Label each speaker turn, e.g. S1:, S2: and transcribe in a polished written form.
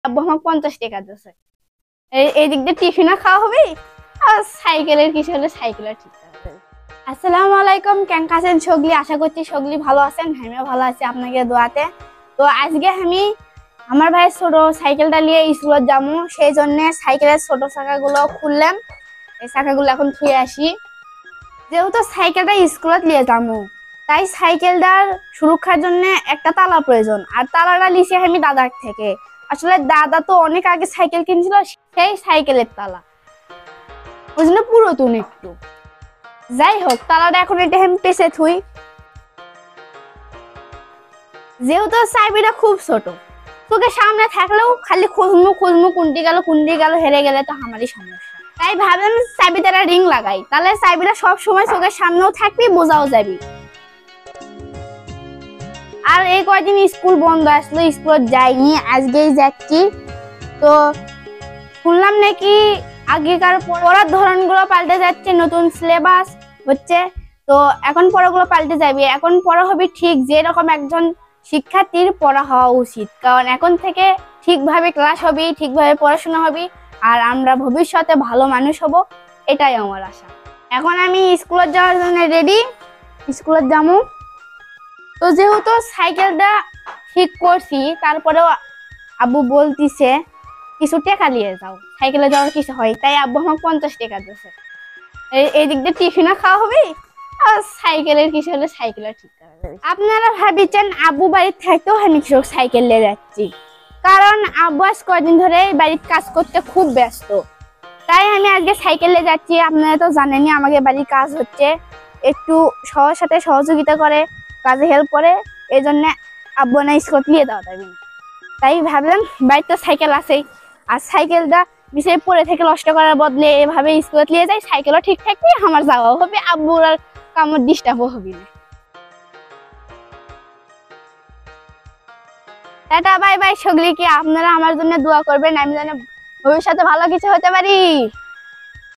S1: আব্বু আমাকে 50 টাকা দিচ্ছে। এই দিক দিয়ে টিফিনও খাওয়া হবে আর সাইকেলের কিছু হলে সাইকেলও ঠিক হবে। আসসালামু আলাইকুম, কেমন আছেন সগলি? আশা করছি সগলি ভালো আছেন, আমিও ভালো আছি আপনাকে দোয়াতে। তো আজকে আমি আমার ভাইয়ের ছোট সাইকেলটা নিয়ে স্কুলে যাবো, সেই জন্য সাইকেলের ছোট চাকাগুলো খুললাম। এই চাকাগুলো এখন ধুয়ে আসি। যেহেতু সাইকেলটা স্কুলত নিয়ে যাবো, তাই সাইকেলটার সুরক্ষার জন্য একটা তালা প্রয়োজন, আর তালাটা নিয়েছি আমি দাদার থেকে। আসলে দাদা তো অনেক আগে সাইকেল কিনছিল, সেই সাইকেলের তালা ওই জন্য পুরাতন একটু। যাই হোক, তালাটা এখন এটা আমি পেছে থুই। যেহেতু চাবিটা খুব ছোট, চোখের সামনে থাকলেও খালি খুঁজমু কুন্ডি গেল হেরে গেলে তো আমারই সমস্যা। তাই ভাবলাম চাবিতে একটা রিং লাগাই, তাহলে চাবিটা সব সময় চোখের সামনেও থাকবি, বোঝাও যাবি। আর এই কয়দিন স্কুল বন্ধ আসলো, স্কুল যাইনি, আজকেই যাচ্ছি। তো শুনলাম নাকি আগেকার পড়ার ধরনগুলো পাল্টে যাচ্ছে, নতুন সিলেবাস হচ্ছে। তো এখন পড়াগুলো পাল্টে যাবে, এখন পড়া হবে ঠিক যেরকম একজন শিক্ষার্থীর পড়া হওয়া উচিত। কারণ এখন থেকে ঠিকভাবে ক্লাস হবে, ঠিকভাবে পড়াশোনা হবে, আর আমরা ভবিষ্যতে ভালো মানুষ হব, এটাই আমার আশা। এখন আমি স্কুলে যাওয়ার জন্য রেডি, স্কুলে যাবো। তো যেহেতু সাইকেলটা ঠিক করছি, তারপরেও আব্বু বলতিছে কিছু টাকা নিয়ে যাও, সাইকেলে যাওয়ার কিছু হয়, তাই আব্বু আমাকে 50 টাকা দিচ্ছে। এই দিক দিয়ে টিফিনও খাওয়া হবে আর সাইকেলের কিছু হলে সাইকেলও ঠিক করা যাবে। আপনারা ভাবিছেন আব্বু বাড়ির থাকতেও আমি কিছু সাইকেল নিয়ে যাচ্ছি, কারণ আব্বু আজ কয়দিন ধরে বাড়ির কাজ করতে খুব ব্যস্ত, তাই আমি আজকে সাইকেল নিয়ে যাচ্ছি। আপনারা তো জানেনই আমাকে বাড়ির কাজ হচ্ছে, একটু সবার সাথে সহযোগিতা করে, কাজে হেল্প করে, এই জন্য আব্বু না স্কুল নিয়ে দেওয়া যাবে না। তাই ভাবলাম বাড়িতে সাইকেল আছেই, আর সাইকেলটা বিছে পড়ে থেকে নষ্ট করার বদলে এভাবে স্কুলে নিয়ে যাই, সাইকেলও ঠিক থাকবে, আমার যাওয়াও হবে, আব্বুর আর কামড় ডিস্টার্বও হবে না। টাটা বাই বাই সগলি, কি আপনারা আমার জন্য দোয়া করবেন, আমি যেন ভবিষ্যতে ভালো কিছু হতে পারি।